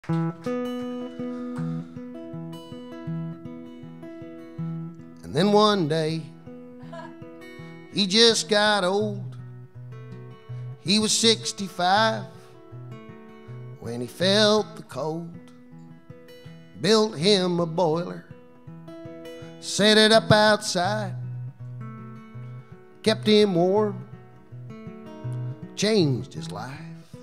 And then one day, he just got old. He was 65 when he felt the cold. Built him a boiler, set it up outside, kept him warm, changed his life.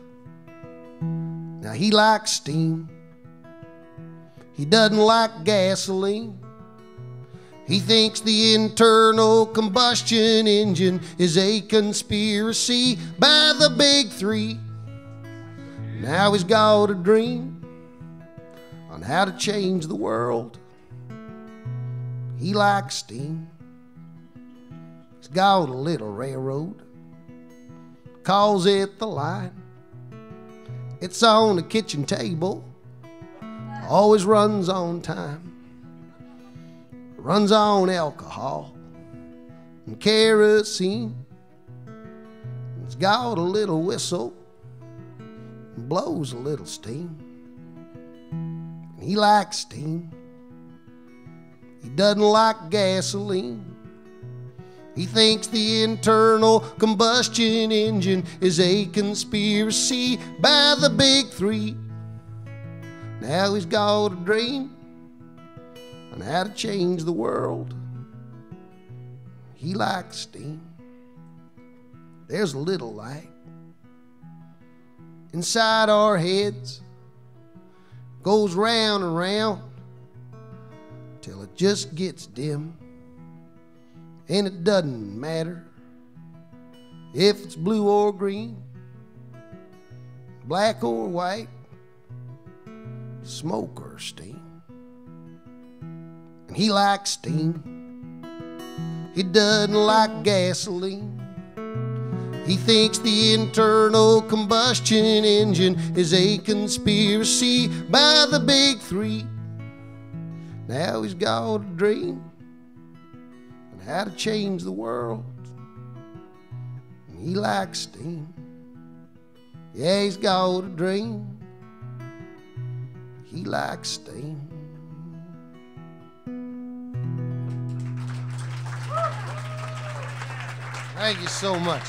Now he likes steam, he doesn't like gasoline. He thinks the internal combustion engine is a conspiracy by the big three. Now he's got a dream on how to change the world. He likes steam. He's got a little railroad, calls it the line. It's on the kitchen table, always runs on time. Runs on alcohol and kerosene. It's got a little whistle and blows a little steam. And he likes steam. He doesn't like gasoline. He thinks the internal combustion engine is a conspiracy by the big three. Now he's got a dream on how to change the world. He likes steam. There's a little light inside our heads, goes round and round till it just gets dim. And it doesn't matter if it's blue or green, black or white, smoke or steam. And he likes steam. He doesn't like gasoline. He thinks the internal combustion engine is a conspiracy by the big three. Now he's got a dream on how to change the world. And he likes steam. Yeah, he's got a dream. He likes steam. Thank you so much.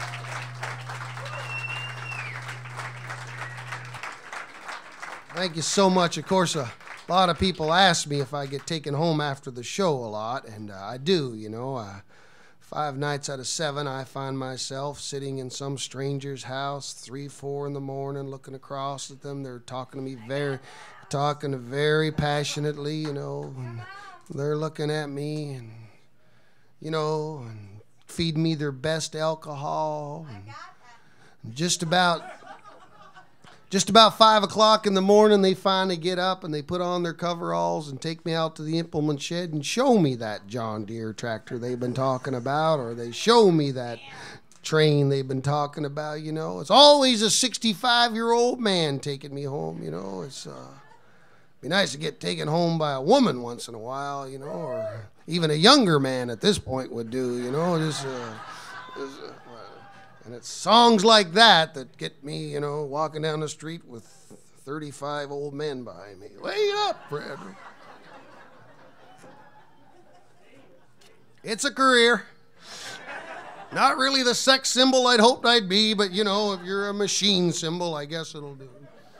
Thank you so much. Of course, a lot of people ask me if I get taken home after the show a lot, and I do, you know. 5 nights out of 7, I find myself sitting in some stranger's house, 3, 4 in the morning, looking across at them. They're talking to me very passionately, you know. And they're looking at me, and, you know, and feeding me their best alcohol. And just about 5 o'clock in the morning, they finally get up and they put on their coveralls and take me out to the implement shed and show me that John Deere tractor they've been talking about, or they show me that train they've been talking about, you know. It's always a 65-year-old man taking me home, you know. It's be nice to get taken home by a woman once in a while, you know, or even a younger man at this point would do, you know. And it's songs like that that get me, you know, walking down the street with 35 old men behind me. Wait up, Fred. It's a career. Not really the sex symbol I'd hoped I'd be, but, you know, if you're a machine symbol, I guess it'll do.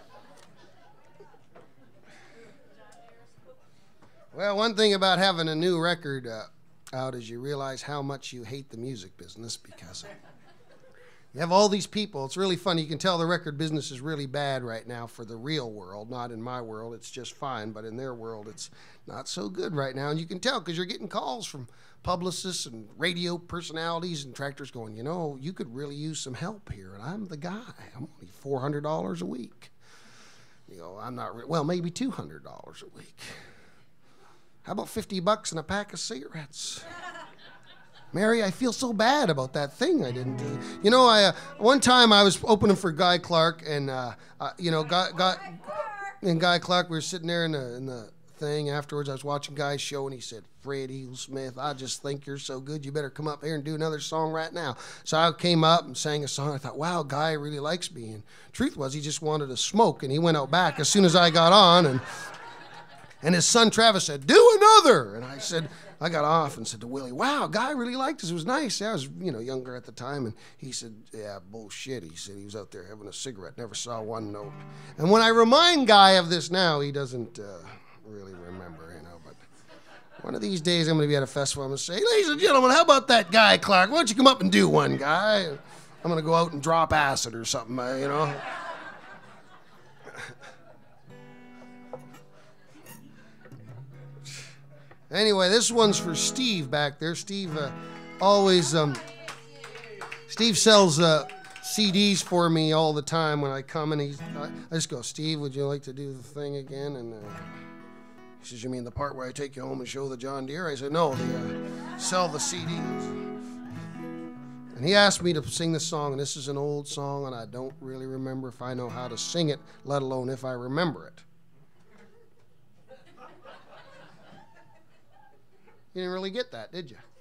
Well, one thing about having a new record out is you realize how much you hate the music business, because you have all these people. It's really funny. You can tell the record business is really bad right now for the real world. Not in my world. It's just fine. But in their world, it's not so good right now. And you can tell because you're getting calls from publicists and radio personalities and tractors going, you know, you could really use some help here. And I'm the guy. I'm only $400 a week. You know, I'm not, well, maybe $200 a week. How about $50 and a pack of cigarettes? Mary, I feel so bad about that thing I didn't do. You know, one time I was opening for Guy Clark, and you know, Guy Clark, we were sitting there in the thing. Afterwards, I was watching Guy's show, and he said, Fred Eaglesmith, I just think you're so good. You better come up here and do another song right now. So I came up and sang a song. I thought, wow, Guy really likes me. And truth was, he just wanted to smoke, and he went out back as soon as I got on. And his son Travis said, do another. And I got off and said to Willie, wow, Guy really liked us. It was nice. I was, younger at the time. And he said, yeah, bullshit. He said he was out there having a cigarette, never saw one note. And when I remind Guy of this now, he doesn't really remember, But one of these days I'm going to be at a festival. I'm going to say, ladies and gentlemen, how about that Guy Clark? Why don't you come up and do one, Guy? I'm going to go out and drop acid or something, Anyway, this one's for Steve back there. Steve Steve sells CDs for me all the time when I come, and I just go, Steve, would you like to do the thing again? And he says, you mean the part where I take you home and show the John Deere? I said, no, sell the CDs. And he asked me to sing this song, and this is an old song, and I don't really remember if I know how to sing it, let alone if I remember it. You didn't really get that, did you?